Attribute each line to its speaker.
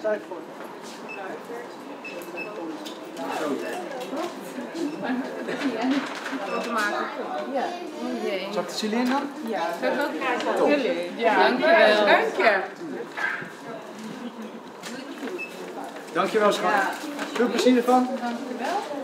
Speaker 1: tijd voor. Zal ik de cilie in dan?
Speaker 2: Ja, dat wil ik graag
Speaker 1: Top.
Speaker 2: jullie. Ja, dankjewel. Dank je.
Speaker 1: Dankjewel, schat. Veel plezier ervan.
Speaker 2: Dankjewel.